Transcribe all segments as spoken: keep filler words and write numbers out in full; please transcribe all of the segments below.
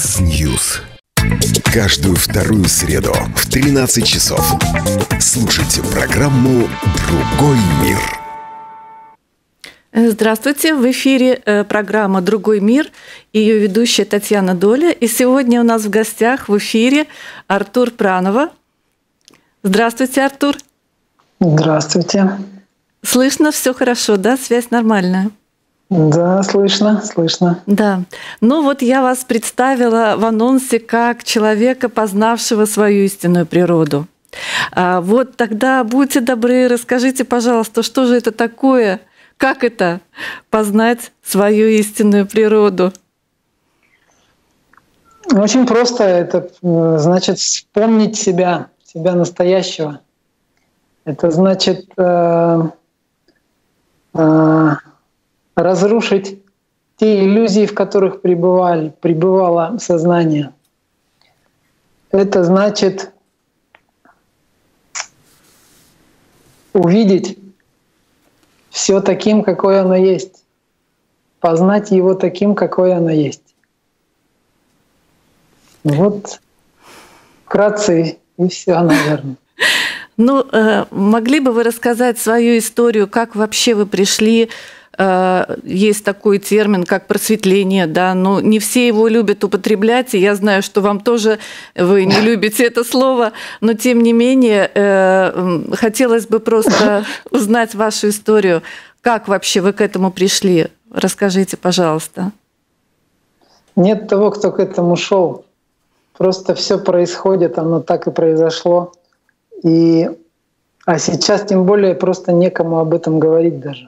X-News. Каждую вторую среду в тринадцать часов слушайте программу «Другой мир». Здравствуйте, в эфире программа «Другой мир», ее ведущая Татьяна Доля. И сегодня у нас в гостях в эфире Артур Пранова. Здравствуйте, Артур. Здравствуйте. Слышно все хорошо, да? Связь нормальная? Да, слышно, слышно. Да. Ну вот я вас представила в анонсе как человека, познавшего свою истинную природу. А вот тогда будьте добры, расскажите, пожалуйста, что же это такое? Как это познать свою истинную природу? Очень просто. Это значит вспомнить себя, себя настоящего. Это значит э, э, разрушить те иллюзии, в которых пребывали, пребывало сознание. Это значит увидеть все таким, какое оно есть, познать его таким, какое оно есть. Вот вкратце и все, наверное. Ну, могли бы вы рассказать свою историю, как вообще вы пришли? Есть такой термин, как просветление, да, но не все его любят употреблять, и я знаю, что вам тоже, вы не любите это слово, но тем не менее хотелось бы просто узнать вашу историю. Как вообще вы к этому пришли? Расскажите, пожалуйста. Нет того, кто к этому шел. Просто все происходит, оно так и произошло. И, а сейчас тем более просто некому об этом говорить даже.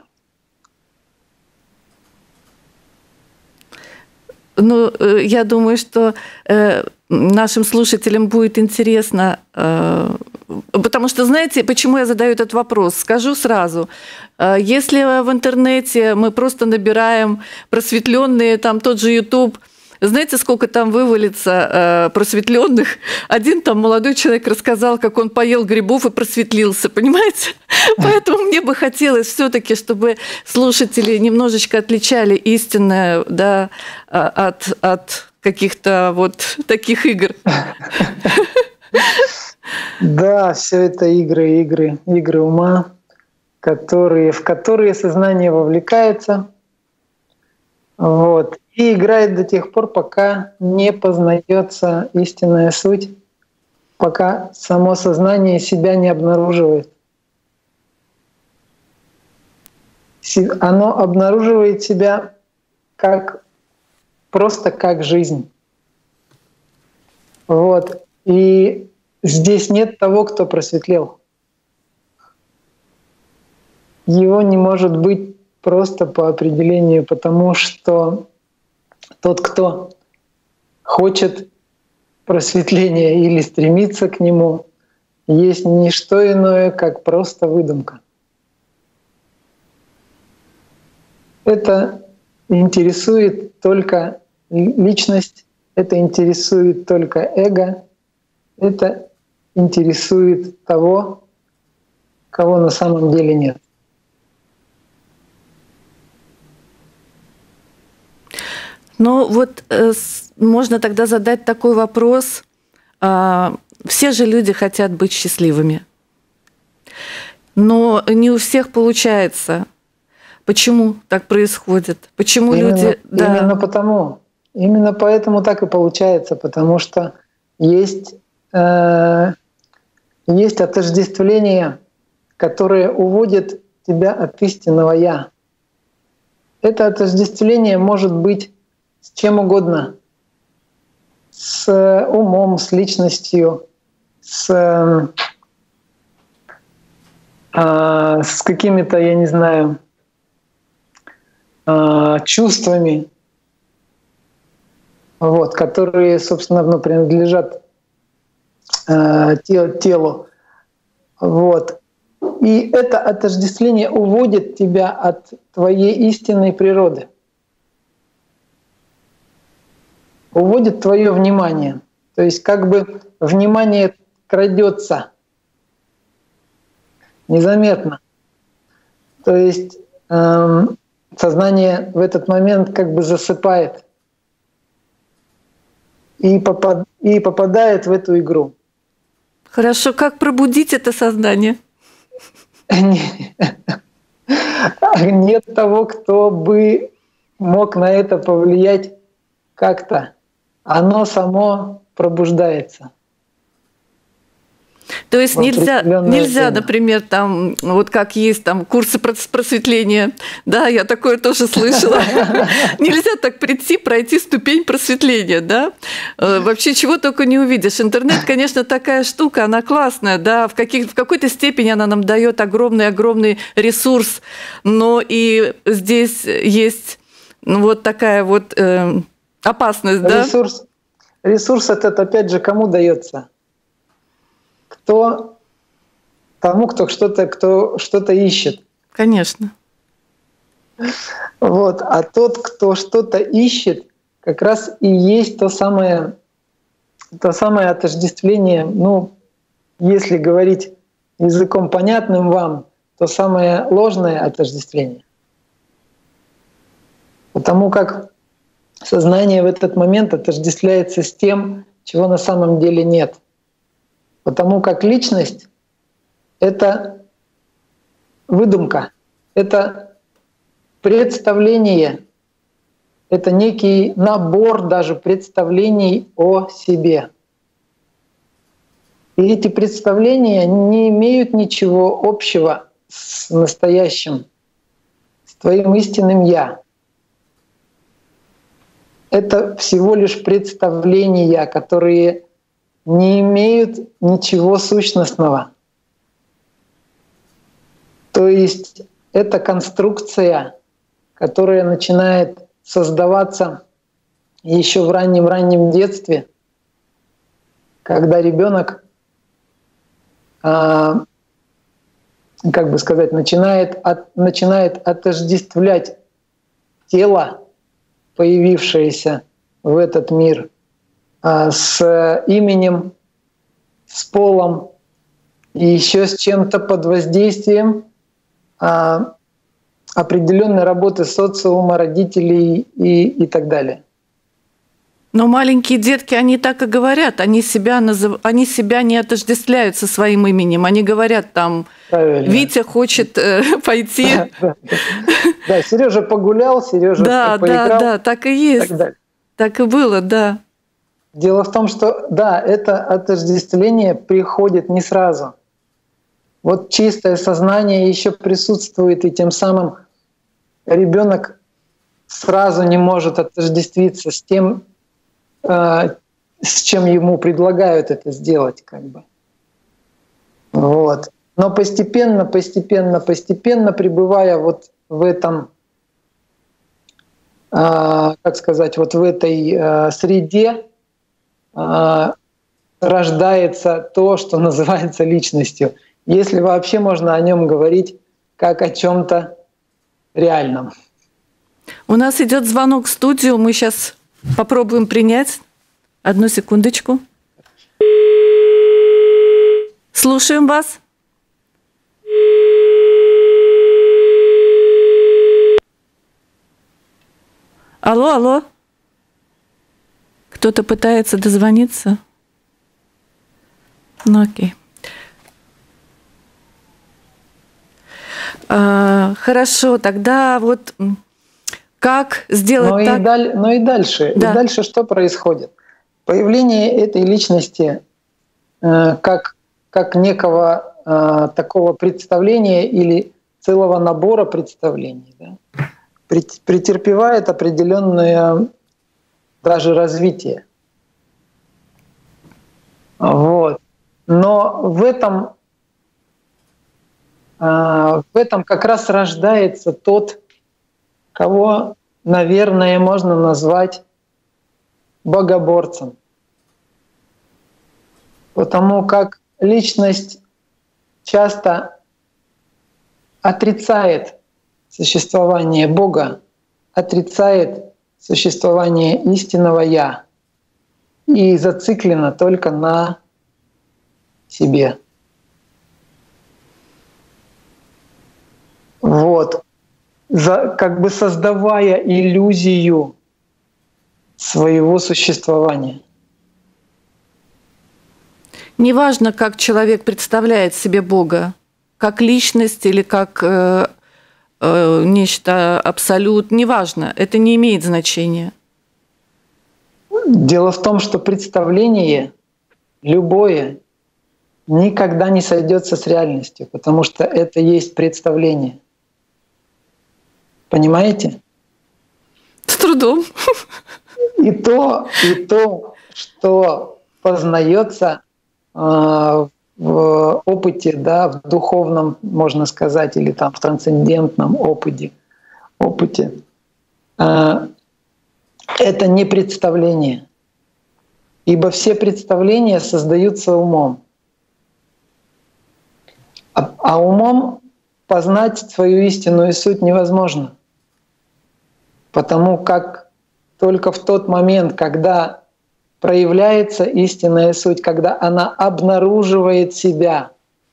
Ну, я думаю, что э, нашим слушателям будет интересно, э, потому что, знаете, почему я задаю этот вопрос? Скажу сразу. Э, если в интернете мы просто набираем просветленные, там тот же YouTube, знаете, сколько там вывалится э, просветленных? Один там молодой человек рассказал, как он поел грибов и просветлился, понимаете? Поэтому мне бы хотелось все-таки, чтобы слушатели немножечко отличали истинное, да, от, от каких-то вот таких игр. Да, все это игры, игры, игры ума, которые, в которые сознание вовлекается. Вот. И играет до тех пор, пока не познается истинная суть, пока само сознание себя не обнаруживает. Оно обнаруживает себя как просто как жизнь. Вот. И здесь нет того, кто просветлел. Его не может быть просто по определению, потому что тот, кто хочет просветления или стремится к нему, есть не что иное, как просто выдумка. Это интересует только личность, это интересует только эго, это интересует того, кого на самом деле нет. Ну вот э, можно тогда задать такой вопрос. А, все же люди хотят быть счастливыми, но не у всех получается. Почему так происходит? Почему именно, люди... Да. Именно потому. Именно поэтому так и получается, потому что есть, э, есть отождествление, которое уводит тебя от истинного «я». Это отождествление может быть с чем угодно, с умом, с личностью, с, э, с какими-то, я не знаю, э, чувствами, вот, которые, собственно, ну, принадлежат э, телу. Вот. И это отождествление уводит тебя от твоей истинной природы. Уводит твое внимание. То есть как бы внимание крадется незаметно. То есть эм, сознание в этот момент как бы засыпает. и, попад, и попадает в эту игру. Хорошо, как пробудить это сознание? Нет того, кто бы мог на это повлиять как-то. Оно само пробуждается. То есть нельзя, нельзя, например, там, вот как есть там курсы просветления, да, я такое тоже слышала. Нельзя так прийти, пройти ступень просветления, да. Вообще чего только не увидишь. Интернет, конечно, такая штука, она классная, да, в, каких, в какой-то степени она нам дает огромный-огромный ресурс, но и здесь есть ну, вот такая вот э, опасность, да. Ресурс, ресурс этот, опять же, кому дается? Кто тому, кто что-то, кто что-то ищет. Конечно. Вот. А тот, кто что-то ищет, как раз и есть то самое, то самое отождествление, ну, если говорить языком понятным вам, то самое ложное отождествление. Потому как сознание в этот момент отождествляется с тем, чего на самом деле нет. Потому как личность — это выдумка, это представление, это некий набор даже представлений о себе. И эти представления не имеют ничего общего с настоящим, с твоим истинным «я». Это всего лишь представления, которые не имеют ничего сущностного. То есть это конструкция, которая начинает создаваться еще в раннем-раннем детстве, когда ребенок, а, как бы сказать, начинает, от, начинает отождествлять тело, появившееся в этот мир, с именем, с полом и еще с чем-то под воздействием а, определенной работы социума, родителей и, и так далее. Но маленькие детки, они так и говорят, они себя, назыв... они себя не отождествляют со своим именем, они говорят там, правильно. Витя хочет э, пойти. Да, Сережа погулял, Сережа поиграл. Да, да, да, так и есть, так и было, да. Дело в том, что да, это отождествление приходит не сразу. Вот чистое сознание еще присутствует, и тем самым ребенок сразу не может отождествиться с тем, э, с чем ему предлагают это сделать, как бы. Вот. Но постепенно, постепенно, постепенно, пребывая вот в этом, э, как сказать, вот в этой э, среде, рождается то, что называется личностью, если вообще можно о нем говорить как о чем-то реальном. У нас идет звонок в студию, мы сейчас попробуем принять. Одну секундочку. Слушаем вас. Алло, алло. Кто-то пытается дозвониться? Ну окей. А, хорошо, тогда вот как сделать но так? И даль, но и дальше. Да. И дальше что происходит? Появление этой личности э, как, как некого э, такого представления или целого набора представлений, да, претерпевает определенное даже развитие. Вот. Но в этом, в этом как раз рождается тот, кого, наверное, можно назвать богоборцем. Потому как личность часто отрицает существование Бога, отрицает существование истинного «Я» и зациклено только на себе. Вот. За, как бы создавая иллюзию своего существования. Неважно, как человек представляет себе Бога, как личность или как э, э, нечто абсолют, неважно, это не имеет значения. Дело в том, что представление любое никогда не сойдется с реальностью, потому что это есть представление. Понимаете? С трудом. И то, и то, что познается э, в опыте, да, в духовном, можно сказать, или там в трансцендентном опыте, опыте э, это не представление, ибо все представления создаются умом. А, а умом познать свою истинную суть невозможно, потому как только в тот момент, когда проявляется истинная суть, когда она обнаруживает себя,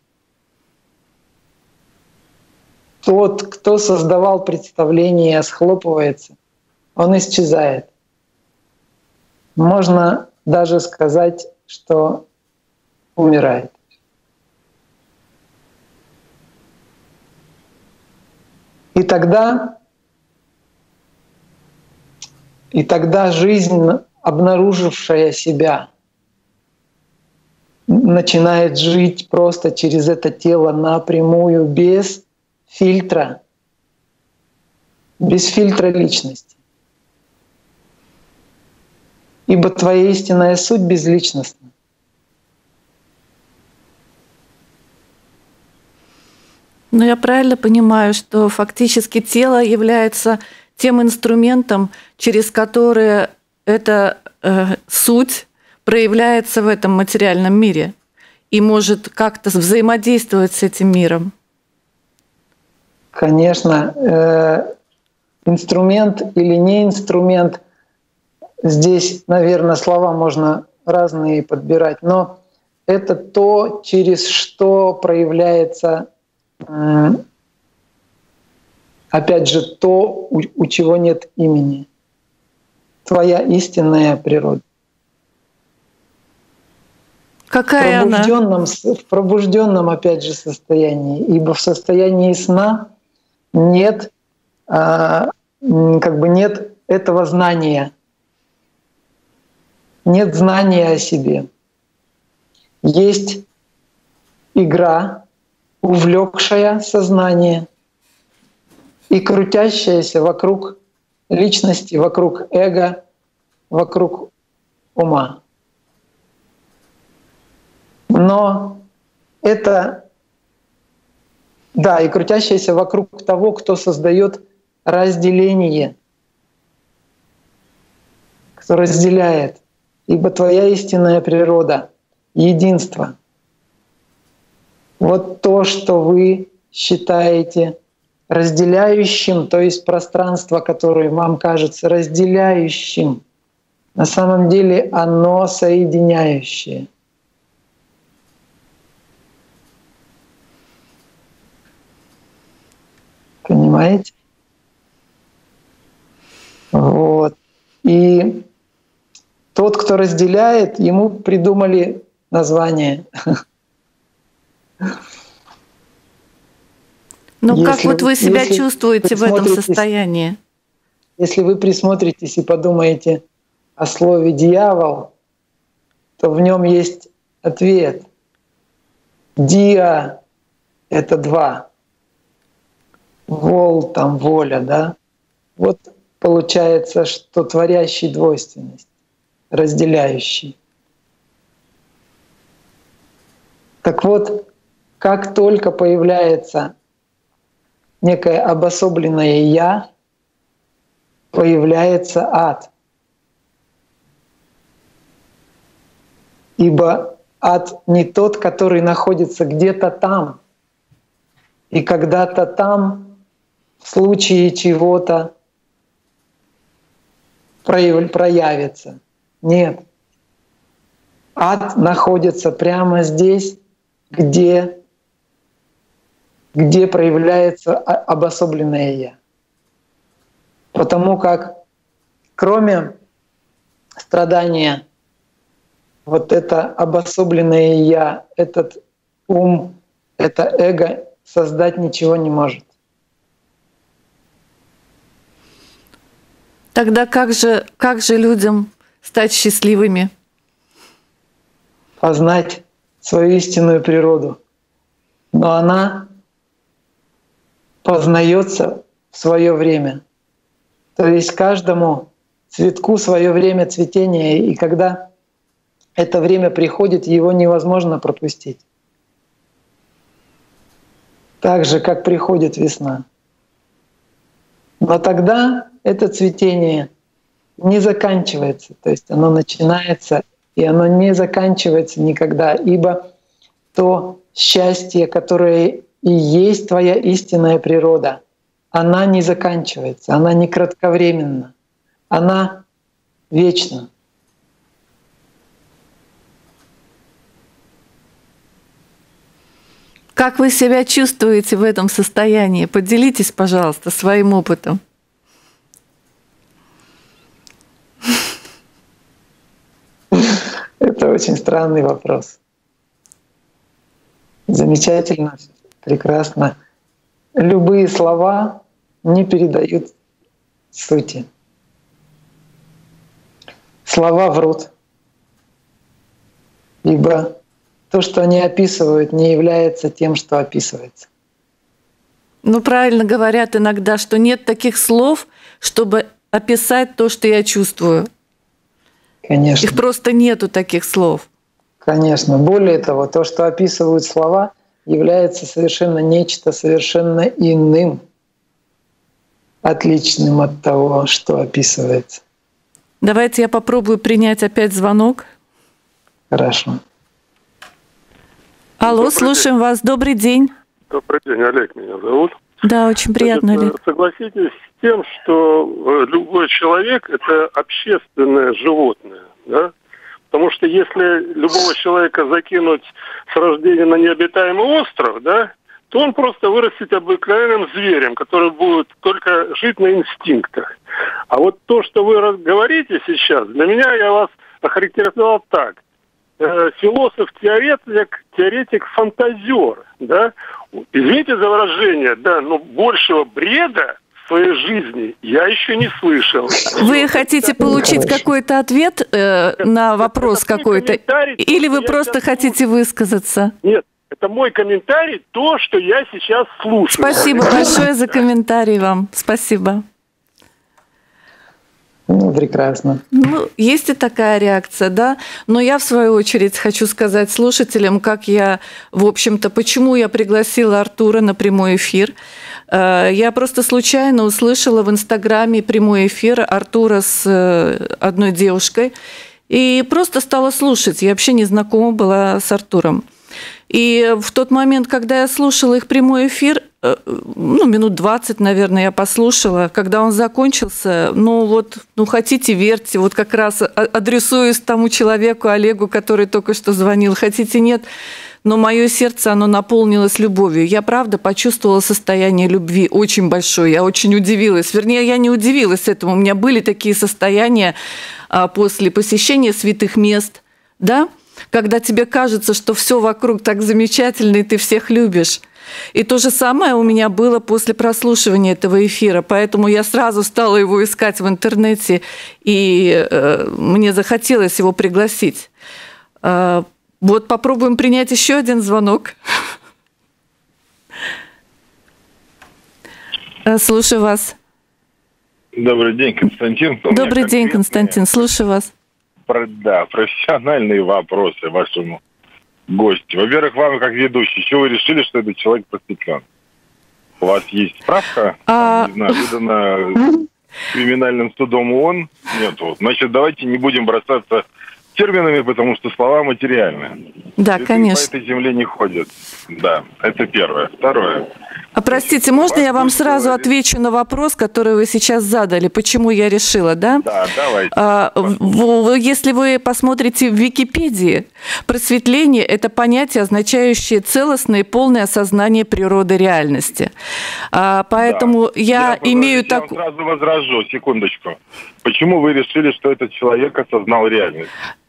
тот, кто создавал представление, схлопывается, он исчезает. Можно даже сказать, что умирает. И тогда, и тогда жизнь, обнаружившая себя, начинает жить просто через это тело напрямую, без фильтра, без фильтра личности. Ибо твоя истинная суть безличностна. Но я правильно понимаю, что фактически тело является тем инструментом, через который эта э, суть проявляется в этом материальном мире и может как-то взаимодействовать с этим миром? Конечно, э, инструмент или не инструмент, здесь, наверное, слова можно разные подбирать, но это то, через что проявляется, э, опять же, то, у, у чего нет имени. Твоя истинная природа. Какая в пробужденном, она? В пробужденном, опять же, состоянии. Ибо в состоянии сна нет, а, как бы нет этого знания. Нет знания о себе. Есть игра, увлекшая сознание и крутящаяся вокруг личности, вокруг эго, вокруг ума. Но это, да, и крутящаяся вокруг того, кто создает разделение, кто разделяет. Ибо твоя истинная природа — единство. Вот то, что вы считаете разделяющим, то есть пространство, которое вам кажется разделяющим, на самом деле оно соединяющее. Понимаете? Вот. И тот, кто разделяет, ему придумали название. Ну как вот вы себя чувствуете в этом состоянии? Если вы присмотритесь и подумаете о слове «дьявол», то в нем есть ответ. «Диа» — это два. «Вол» — там воля, да? Вот получается, что творящий двойственность, разделяющий. Так вот, как только появляется некое обособленное «я», появляется ад. Ибо ад не тот, который находится где-то там, и когда-то там в случае чего-то проявится. Нет. Ад находится прямо здесь, где, где проявляется обособленное «я». Потому как кроме страдания вот это обособленное «я», этот ум, это эго создать ничего не может. Тогда как же, как же людям стать счастливыми? Познать свою истинную природу. Но она познается в свое время. То есть каждому цветку свое время цветения, и когда это время приходит, его невозможно пропустить. Так же, как приходит весна. Но тогда это цветение не заканчивается, то есть оно начинается, и оно не заканчивается никогда, ибо то счастье, которое и есть твоя истинная природа, она не заканчивается, она не кратковременна, она вечна. Как вы себя чувствуете в этом состоянии? Поделитесь, пожалуйста, своим опытом. Это очень странный вопрос. Замечательно, прекрасно. Любые слова не передают сути. Слова врут, ибо то, что они описывают, не является тем, что описывается. Ну, правильно говорят иногда, что нет таких слов, чтобы описать то, что я чувствую. Конечно. Их просто нету таких слов. Конечно. Более того, то, что описывают слова, является совершенно нечто совершенно иным, отличным от того, что описывается. Давайте я попробую принять опять звонок. Хорошо. Алло, Добрый слушаем день. вас. Добрый день. Добрый день, Олег меня зовут. Да, очень приятно, Значит, Олег. согласитесь с тем, что любой человек — это общественное животное, да? Потому что если любого человека закинуть с рождения на необитаемый остров, да, то он просто вырастет обыкновенным зверем, который будет только жить на инстинктах. А вот то, что вы говорите сейчас, для меня, я вас охарактеризовал так. Философ-теоретик, теоретик-фантазер, да? Извините за выражение, да, но большего бреда в своей жизни я еще не слышал. Вы хотите получить какой-то ответ э, на вопрос какой-то? Или вы просто хотите высказаться? Нет, это мой комментарий, то, что я сейчас слушаю. Спасибо большое за комментарий вам. Спасибо. Ну, прекрасно. Ну, есть и такая реакция, да. Но я, в свою очередь, хочу сказать слушателям, как я, в общем-то, почему я пригласила Артура на прямой эфир. Я просто случайно услышала в Инстаграме прямой эфир Артура с одной девушкой и просто стала слушать. Я вообще не знакома была с Артуром. И в тот момент, когда я слушала их прямой эфир, ну, минут двадцать, наверное, я послушала. Когда он закончился, ну вот, ну хотите верьте, вот как раз адресуюсь тому человеку, Олегу, который только что звонил, хотите нет, но мое сердце, оно наполнилось любовью. Я, правда, почувствовала состояние любви очень большое, я очень удивилась. Вернее, я не удивилась этому, у меня были такие состояния после посещения святых мест, да, когда тебе кажется, что все вокруг так замечательно, и ты всех любишь. И то же самое у меня было после прослушивания этого эфира, поэтому я сразу стала его искать в интернете, и э, мне захотелось его пригласить. Э, вот попробуем принять еще один звонок. Слушаю вас. Добрый день, Константин. Добрый день, Константин. Слушаю вас. Да, профессиональные вопросы вашему гостю. Во-первых, вам как ведущий, чего вы решили, что этот человек просветлен? У вас есть справка, а... там, не знаю, выдана криминальным судом ООН? Нет, вот. Значит, давайте не будем бросаться терминами, потому что слова материальные. Да, Цветы конечно. по этой земле не ходят. Да, это первое. Второе. А простите, можно я вам сразу говорить? Отвечу на вопрос, который вы сейчас задали, почему я решила, да? Да, давайте. А, в, если вы посмотрите в Википедии, просветление – это понятие, означающее целостное и полное осознание природы реальности. А, поэтому да. я, я имею так... Я сразу возражу, секундочку. Почему вы решили, что этот человек осознал реальность?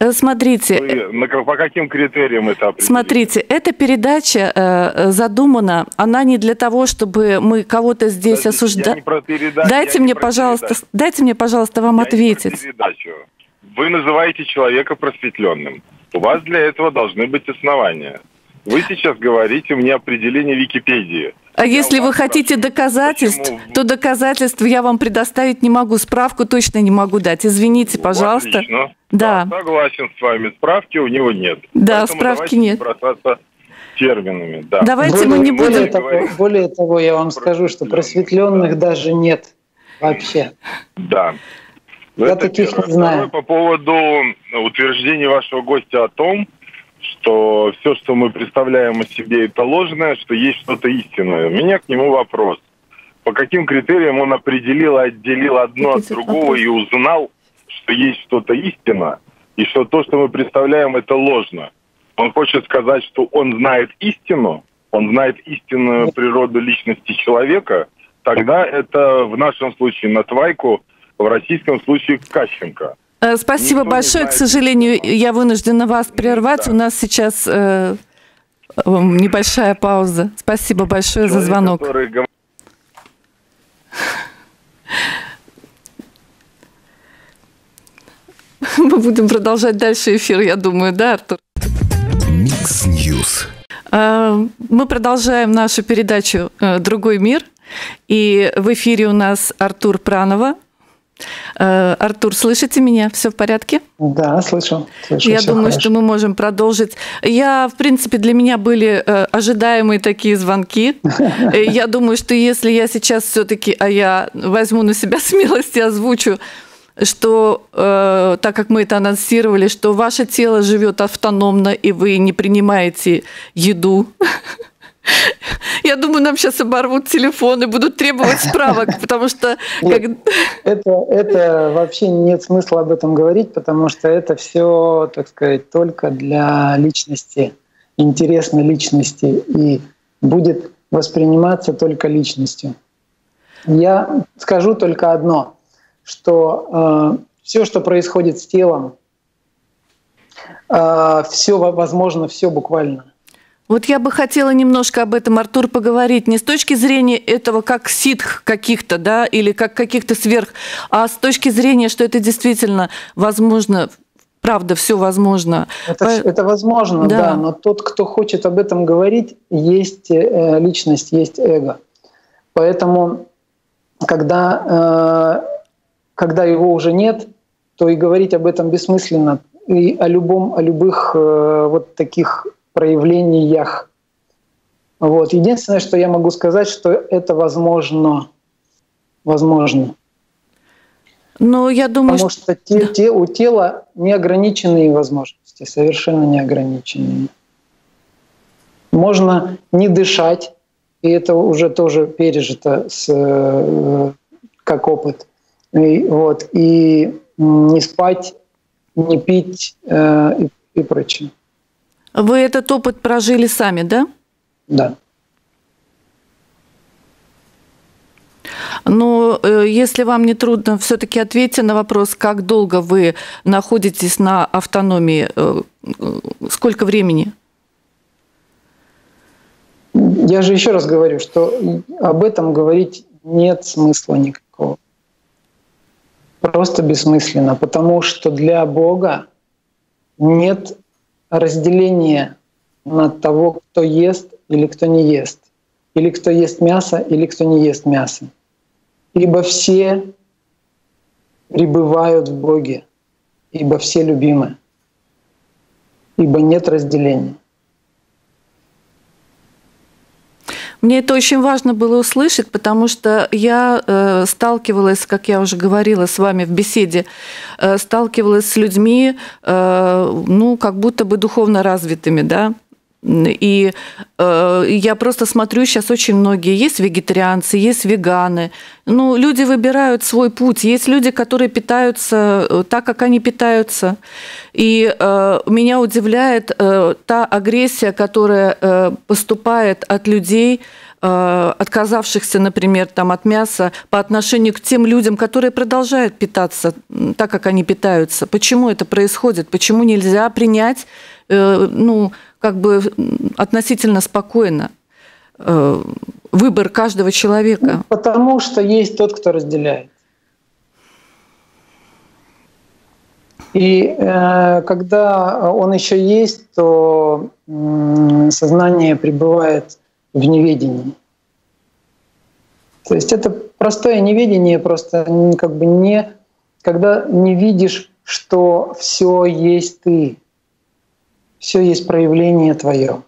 Смотрите, Вы, на, по каким критериям это определили? Смотрите, эта передача э, задумана, она не для того, чтобы мы кого-то здесь осуждали. Дайте мне, пожалуйста, дайте мне, пожалуйста, вам я ответить. Не про передачу. Вы называете человека просветленным. У вас для этого должны быть основания. Вы сейчас говорите мне определение Википедии. А я если вы хотите спрашиваю, доказательств, почему... то доказательств я вам предоставить не могу, справку точно не могу дать. Извините, пожалуйста. Отлично. Да. да. Согласен с вами. Справки у него нет. Да, Поэтому справки нет. бросаться терминами. Да. Давайте более, мы не более будем... Того, более того, я вам скажу, что просветленных да. даже нет вообще. Да. Я это таких первое. не знаю. Второе, по поводу утверждения вашего гостя о том, что все, что мы представляем о себе, это ложное, что есть что-то истинное. У меня к нему вопрос. По каким критериям он определил, отделил одно от другого и узнал, что есть что-то истинное, и что то, что мы представляем, это ложно? Он хочет сказать, что он знает истину, он знает истинную природу личности человека, тогда это в нашем случае на Твайку, в российском случае Кащенко. Спасибо Никто большое. К сожалению, я вынуждена вас прервать. Да. У нас сейчас э, небольшая пауза. Спасибо большое Человек, за звонок. Который... Мы будем продолжать дальше эфир, я думаю, да, Артур? Микс Ньюс. Мы продолжаем нашу передачу «Другой мир». И в эфире у нас Артур Пранова. Артур, слышите меня? Все в порядке? Да, слышу. слышу Я думаю, хорошо. что мы можем продолжить. Я, в принципе, для меня были ожидаемые такие звонки. Я думаю, что если я сейчас все-таки, а я возьму на себя смелость и озвучу, что, э, так как мы это анонсировали, что ваше тело живет автономно, и вы не принимаете еду. Я думаю, нам сейчас оборвут телефон и будут требовать справок, потому что... Нет, как... это, это вообще нет смысла об этом говорить, потому что это все, так сказать, только для личности, интересно личности, и будет восприниматься только личностью. Я скажу только одно, что э, все, что происходит с телом, э, все возможно, все буквально. Вот я бы хотела немножко об этом, Артур, поговорить не с точки зрения этого как ситх каких-то, да, или как каких-то сверх, а с точки зрения, что это действительно возможно, правда, все возможно. Это, это возможно, да. да, но тот, кто хочет об этом говорить, есть э, личность, есть эго. Поэтому, когда, э, когда его уже нет, то и говорить об этом бессмысленно. И о любом, о любых э, вот таких проявлениях. Вот. Единственное, что я могу сказать, что это возможно. Возможно. Но я думаю, Потому что, что те, те, у тела неограниченные возможности, совершенно неограниченные. Можно не дышать, и это уже тоже пережито с, как опыт. И, вот, и не спать, не пить э, и, и прочее. Вы этот опыт прожили сами, да? Да. Но э, если вам не трудно, все-таки ответьте на вопрос, как долго вы находитесь на автономии, э, сколько времени? Я же еще раз говорю, что об этом говорить нет смысла никакого. Просто бессмысленно, потому что для Бога нет разделения на того, кто ест или кто не ест, или кто ест мясо, или кто не ест мясо. Ибо все пребывают в Боге, ибо все любимы, ибо нет разделения. Мне это очень важно было услышать, потому что я э, сталкивалась, как я уже говорила с вами в беседе, э, сталкивалась с людьми, э, ну, как будто бы духовно развитыми, да, И э, я просто смотрю, сейчас очень многие есть вегетарианцы, есть веганы. Ну, люди выбирают свой путь. Есть люди, которые питаются так, как они питаются. И э, меня удивляет э, та агрессия, которая э, поступает от людей, э, отказавшихся, например, там, от мяса, по отношению к тем людям, которые продолжают питаться так, как они питаются. Почему это происходит? Почему нельзя принять, э, ну, как бы относительно спокойно э, выбор каждого человека? Потому что есть тот, кто разделяет. И э, когда он еще есть, то э, сознание пребывает в неведении. То есть это простое неведение, просто как бы не, когда не видишь, что все есть ты. Все есть проявление твое.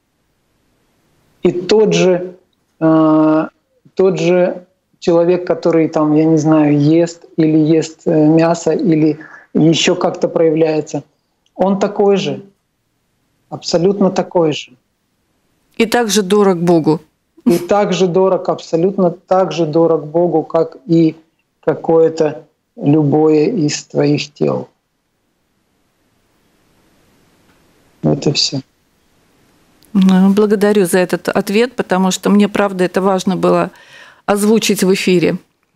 И тот же, э, тот же человек, который там, я не знаю, ест или ест мясо, или еще как-то проявляется, он такой же, абсолютно такой же. И также дорог Богу. И также дорог, абсолютно так же дорог Богу, как и какое-то любое из твоих тел. Вот и все. Благодарю за этот ответ, потому что мне, правда, это важно было озвучить в эфире.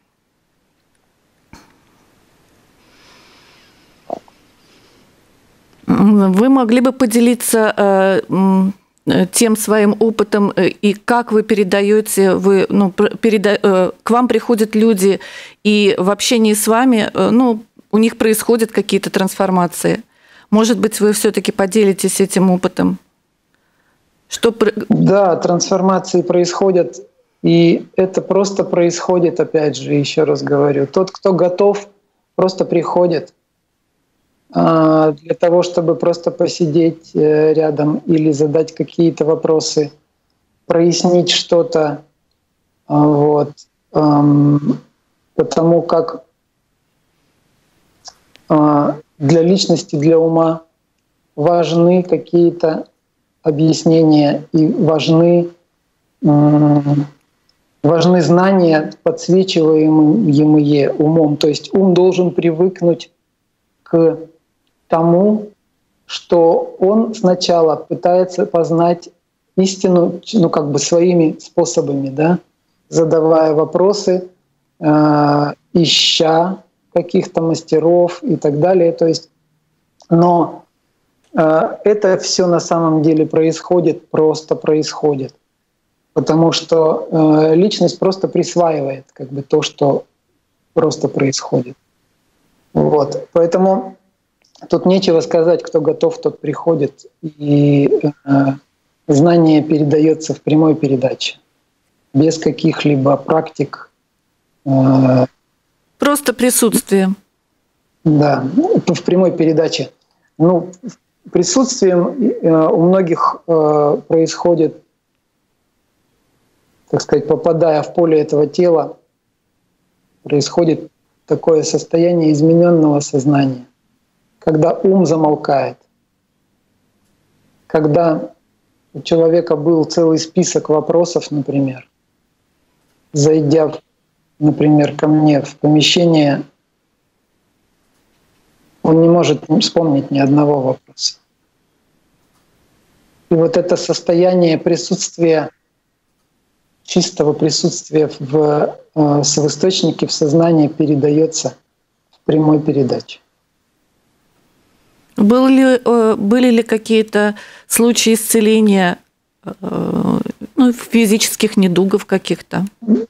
Вы могли бы поделиться тем своим опытом и как вы передаете, вы, ну, переда, к вам приходят люди, и в общении с вами, ну, у них происходят какие-то трансформации. Может быть, вы все-таки поделитесь этим опытом? Что... Да, трансформации происходят, и это просто происходит, опять же, еще раз говорю. Тот, кто готов, просто приходит для того, чтобы просто посидеть рядом или задать какие-то вопросы, прояснить что-то, вот, потому как для личности, для ума важны какие-то объяснения и важны, важны знания, подсвечиваемые умом. То есть ум должен привыкнуть к тому, что он сначала пытается познать истину, ну как бы своими способами, да, задавая вопросы, э, ища каких-то мастеров и так далее. То есть, но э, это все на самом деле происходит, просто происходит, потому что э, личность просто присваивает как бы то, что просто происходит. Вот, поэтому тут нечего сказать, кто готов, тот приходит, и э, знание передается в прямой передаче, без каких-либо практик. Э, Просто присутствием. Да, в прямой передаче. Ну, присутствием э, у многих э, происходит, так сказать, попадая в поле этого тела, происходит такое состояние измененного сознания, когда ум замолкает, когда у человека был целый список вопросов, например, зайдя, например, ко мне в помещение, он не может вспомнить ни одного вопроса. И вот это состояние присутствия, чистого присутствия в, в источнике, в сознании передается в прямой передаче. Был ли, были ли какие-то случаи исцеления, ну, физических недугов каких-то?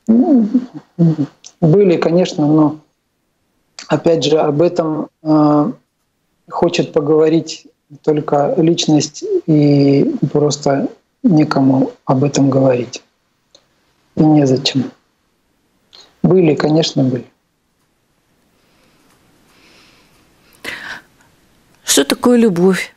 Были, конечно, но опять же об этом э, хочет поговорить только личность, и просто некому об этом говорить. И незачем. Были, конечно, были. Что такое любовь?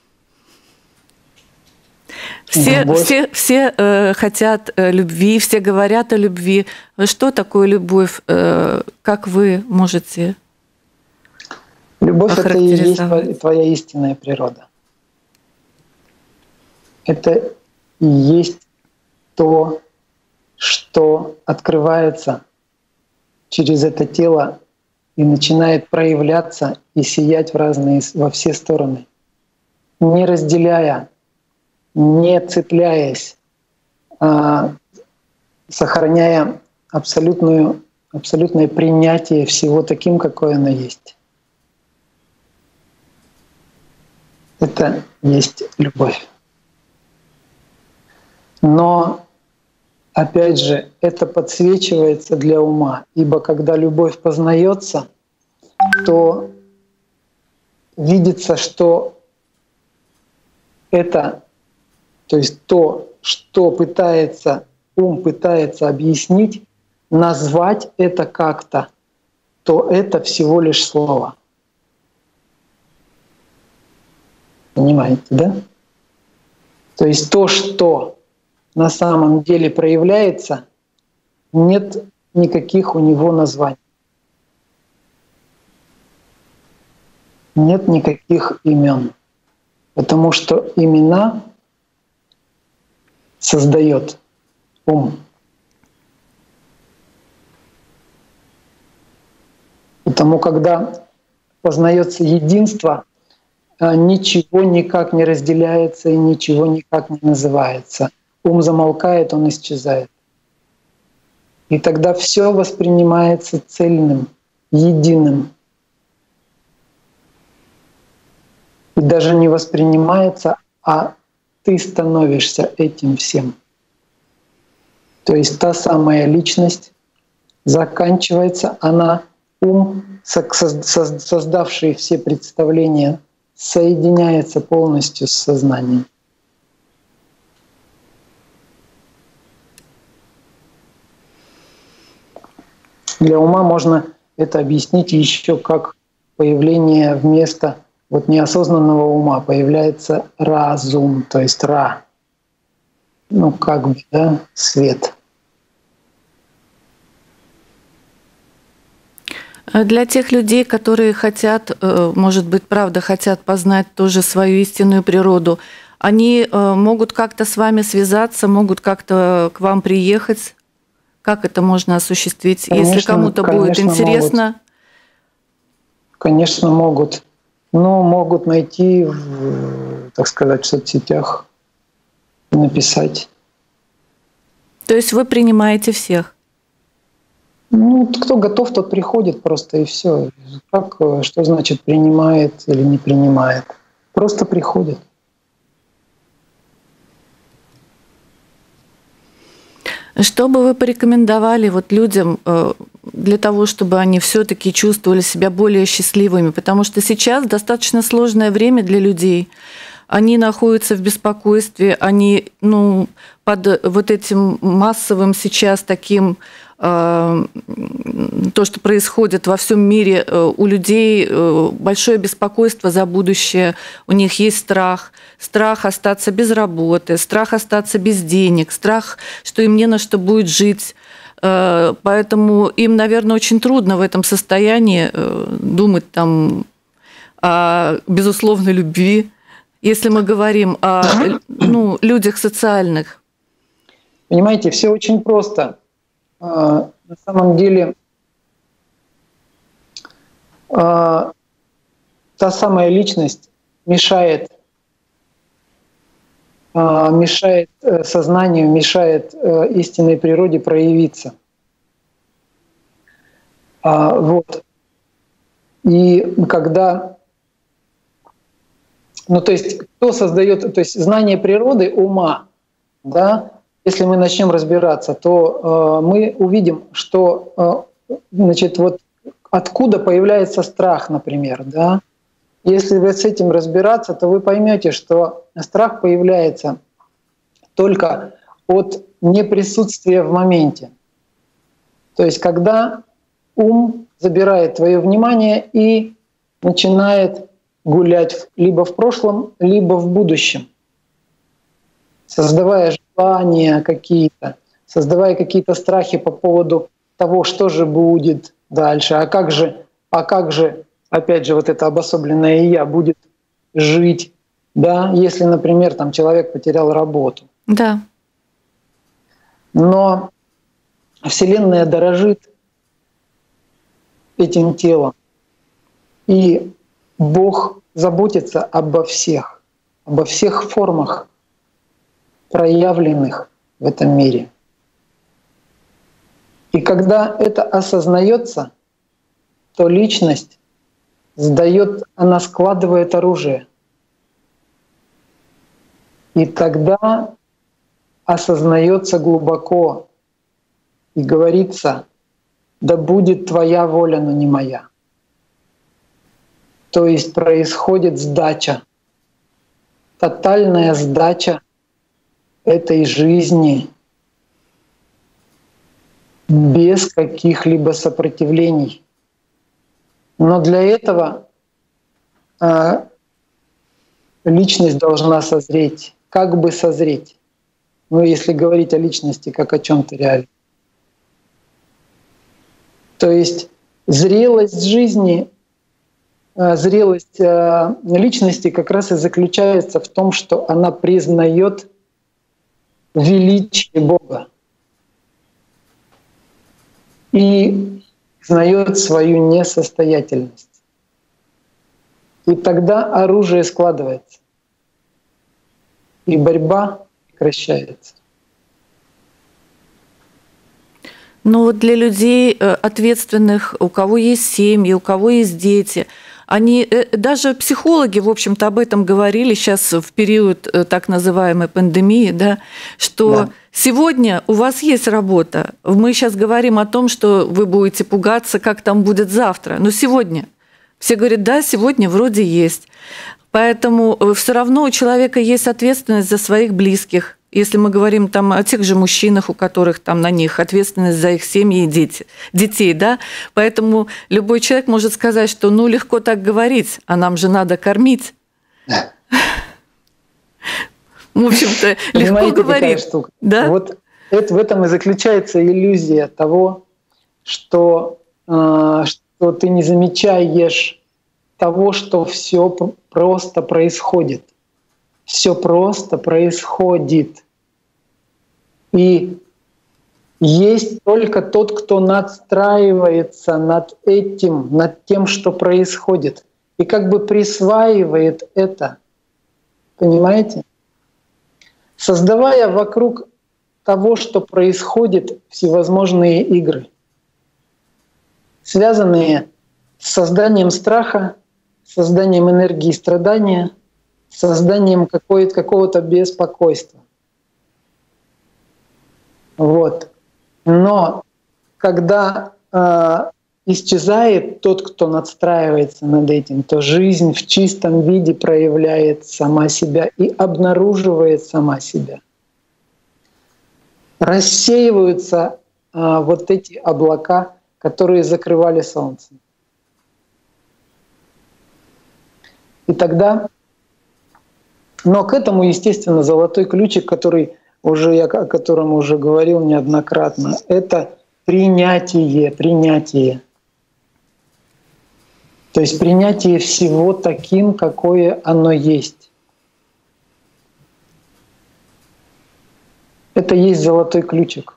Все, любовь. все, все э, хотят э, любви, все говорят о любви. Что такое любовь? Э, как вы можете Любовь — это и есть твоя истинная природа. это и есть то, что открывается через это тело и начинает проявляться и сиять в разные, во все стороны, не разделяя, не цепляясь, а сохраняя абсолютную, абсолютное принятие всего таким, какое оно есть. Это есть любовь. Но, опять же, это подсвечивается для ума, ибо когда любовь познается, то видится, что это, то есть то, что пытается ум пытается объяснить, назвать это как-то, то это всего лишь слово. Понимаете, да? То есть то, что на самом деле проявляется, нет никаких у него названий. Нет никаких имен. Потому что имена создает ум. Потому когда познается единство, ничего никак не разделяется и ничего никак не называется. Ум замолкает, он исчезает. И тогда все воспринимается цельным, единым. И даже не воспринимается, а ты становишься этим всем. То есть та самая личность заканчивается, она, ум, создавший все представления, соединяется полностью с сознанием. Для ума можно это объяснить еще как появление вместо вот неосознанного ума появляется разум, то есть ра, ну как бы, да, свет. Для тех людей, которые хотят, может быть, правда, хотят познать тоже свою истинную природу, они могут как-то с вами связаться, могут как-то к вам приехать. Как это можно осуществить, конечно, если кому-то будет интересно? Могут. Конечно, могут. Но могут найти, в, так сказать, в соцсетях, написать. То есть вы принимаете всех? Ну, кто готов, тот приходит просто, и все. Как, что значит принимает или не принимает? Просто приходит. Что бы вы порекомендовали вот людям для того, чтобы они все-таки чувствовали себя более счастливыми? Потому что сейчас достаточно сложное время для людей. Они находятся в беспокойстве, они ну, под вот этим массовым сейчас таким, э, то, что происходит во всем мире, э, у людей э, большое беспокойство за будущее, у них есть страх, страх остаться без работы, страх остаться без денег, страх, что им не на что будет жить. Э, поэтому им, наверное, очень трудно в этом состоянии э, думать там о безусловной любви. Если мы говорим о ну, людях социальных. Понимаете, все очень просто. На самом деле та самая личность мешает, мешает сознанию, мешает истинной природе проявиться. Вот. И когда Ну, то есть, кто создает, то есть знание природы ума, да, если мы начнем разбираться, то э, мы увидим, что, э, значит, вот откуда появляется страх, например, да. Если вы с этим разбираться, то вы поймете, что страх появляется только от неприсутствия в моменте. То есть, когда ум забирает твое внимание и начинает гулять либо в прошлом, либо в будущем, создавая желания какие-то, создавая какие-то страхи по поводу того, что же будет дальше, а как же, а как же, опять же, вот это обособленное «я» будет жить да, если, например, там человек потерял работу. Да. Но Вселенная дорожит этим телом. И Бог заботится обо всех, обо всех формах, проявленных в этом мире. И когда это осознается, то личность сдает, она складывает оружие. И тогда осознается глубоко и говорится: да будет твоя воля, но не моя. То есть происходит сдача, тотальная сдача этой жизни без каких-либо сопротивлений. Но для этого э, личность должна созреть. Как бы созреть? Ну, если говорить о личности как о чем-то реальном. То есть зрелость жизни, э, зрелость э, личности как раз и заключается в том, что она признает величие Бога и признает свою несостоятельность. И тогда оружие складывается, и борьба прекращается. Но вот для людей ответственных, у кого есть семьи, у кого есть дети, они, даже психологи, в общем-то, об этом говорили сейчас в период так называемой пандемии, да, что да. Сегодня у вас есть работа. Мы сейчас говорим о том, что вы будете пугаться, как там будет завтра. Но сегодня все говорят: да, сегодня вроде есть. Поэтому все равно у человека есть ответственность за своих близких. Если мы говорим там о тех же мужчинах, у которых там на них ответственность за их семьи и дети, детей, да, поэтому любой человек может сказать, что ну легко так говорить, а нам же надо кормить. В общем-то, легко Понимаете, говорить. какая штука? Да? Вот это, в этом и заключается иллюзия того, что, э, что ты не замечаешь того, что все просто происходит. Все просто происходит. И есть только тот, кто надстраивается над этим, над тем, что происходит, и как бы присваивает это. Понимаете? Создавая вокруг того, что происходит, всевозможные игры, связанные с созданием страха, созданием энергии страдания, созданием какого-то беспокойства. Вот. Но когда э, исчезает тот, кто надстраивается над этим, то жизнь в чистом виде проявляет сама себя и обнаруживает сама себя. Рассеиваются э, вот эти облака, которые закрывали солнце. И тогда, но к этому, естественно, золотой ключик, который уже я о котором уже говорил неоднократно, это принятие, принятие. То есть принятие всего таким, какое оно есть. Это есть золотой ключик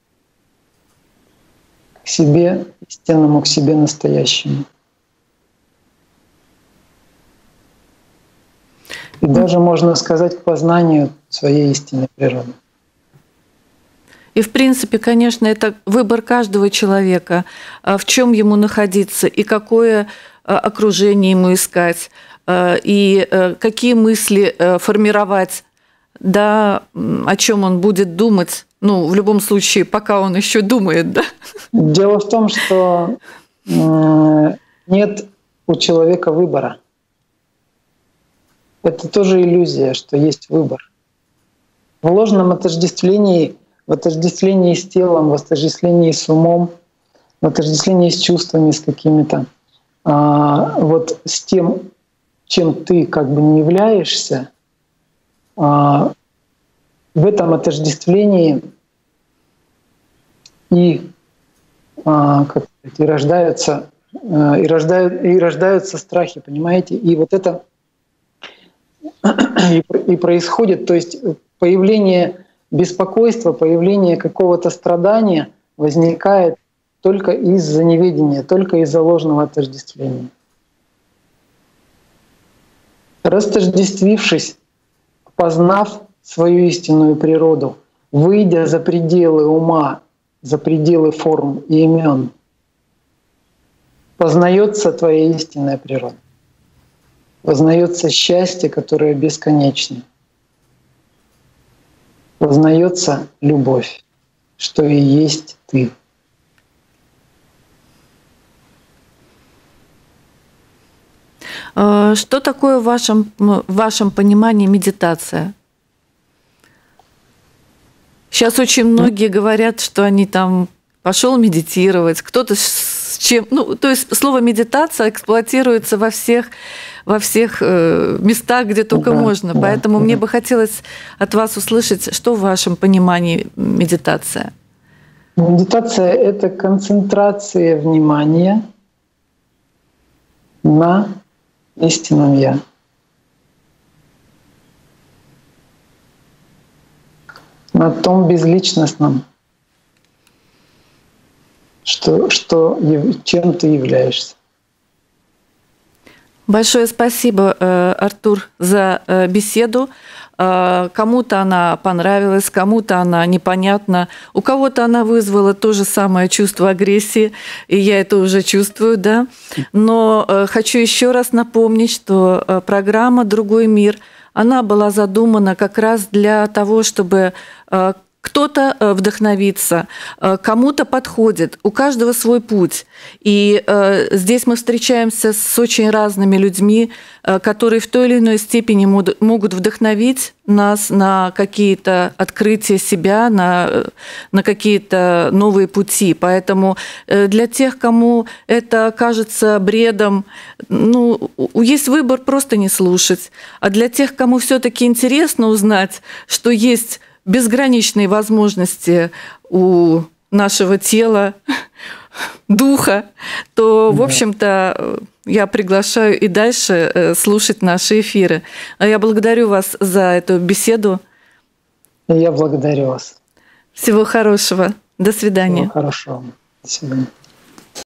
к себе истинному, к себе настоящему. И даже, можно сказать, к познанию своей истинной природы. И, в принципе, конечно, это выбор каждого человека, в чем ему находиться и какое окружение ему искать, и какие мысли формировать, да, о чем он будет думать. Ну, в любом случае, пока он еще думает, да. Дело в том, что нет у человека выбора. Это тоже иллюзия, что есть выбор. В ложном отождествлении, в отождествлении с телом, в отождествлении с умом, в отождествлении с чувствами, с какими-то, а, вот с тем, чем ты как бы не являешься, а, в этом отождествлении и, а, как сказать, и рождаются, а, и рождают, и рождаются страхи, понимаете? И вот это и, и происходит, то есть появление беспокойства, появление какого-то страдания возникает только из-за неведения, только из-за ложного отождествления. Растождествившись, познав свою истинную природу, выйдя за пределы ума, за пределы форм и имен, познается твоя истинная природа, познается счастье, которое бесконечно, познается любовь, что и есть ты. Что такое в вашем, в вашем понимании медитация? Сейчас очень многие говорят, что они там пошел медитировать, кто-то с чем, ну, то есть слово медитация эксплуатируется во всех, во всех э, местах, где только да, можно. Да, Поэтому да. мне бы хотелось от вас услышать, что в вашем понимании медитация? Медитация — это концентрация внимания на истинном Я. На том безличностном, что, что, чем ты являешься. Большое спасибо, Артур, за беседу. Кому-то она понравилась, кому-то она непонятна. У кого-то она вызвала то же самое чувство агрессии, и я это уже чувствую, да. Но хочу еще раз напомнить, что программа «Другой мир», она была задумана как раз для того, чтобы кто-то вдохновится, кому-то подходит, у каждого свой путь. И здесь мы встречаемся с очень разными людьми, которые в той или иной степени могут вдохновить нас на какие-то открытия себя, на, на какие-то новые пути. Поэтому для тех, кому это кажется бредом, ну, есть выбор просто не слушать. А для тех, кому все-таки интересно узнать, что есть безграничные возможности у нашего тела, духа, то, в общем-то, я приглашаю и дальше слушать наши эфиры. Я благодарю вас за эту беседу. Я благодарю вас. Всего хорошего. До свидания. Всего хорошего. До свидания.